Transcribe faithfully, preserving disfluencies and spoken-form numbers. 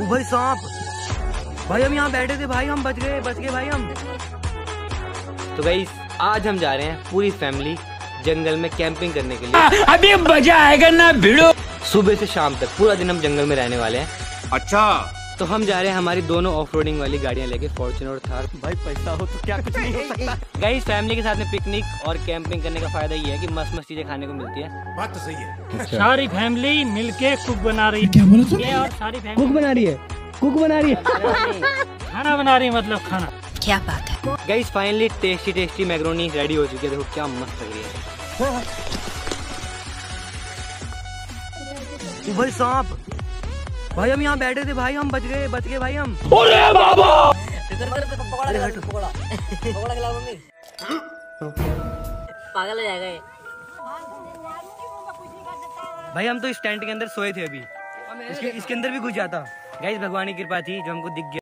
भाई सांप, भाई हम यहाँ बैठे थे भाई, हम बच गए बच गए भाई हम। तो गाइस आज हम जा रहे हैं पूरी फैमिली जंगल में कैंपिंग करने के लिए। अभी मजा आएगा ना भिड़ो। सुबह से शाम तक पूरा दिन हम जंगल में रहने वाले हैं। अच्छा, तो हम जा रहे हैं हमारी दोनों ऑफ रोडिंग वाली गाड़ियां लेके, फॉर्च्यूनर और थार। भाई पैसा हो तो क्या कुछ नहीं हो सकता। गाइस फैमिली के साथ में पिकनिक और कैंपिंग करने का फायदा ये है कि मस्त मस्त चीजें खाने को मिलती है। बात तो सही है। सारी फैमिली मिलके कुक बना रही है। क्या बोला तू? ये और सारी फैमिली कुक बना रही है, कुक बना रही है। खाना बना रही है, मतलब खाना। क्या बात है। Guys finally tasty tasty macaroni ready हो चुकी है। देखो क्या मस्त लग रही है। भाई सांप, भाई हम यहाँ बैठे थे भाई, हम बच गए बच गए भाई हम। अरे बाबा, पागल हो जाएगा ये। भाई हम तो इस टेंट के अंदर सोए थे अभी, इसके इसके अंदर भी घुस जाता। गाइस भगवान की कृपा थी जो हमको दिख गया।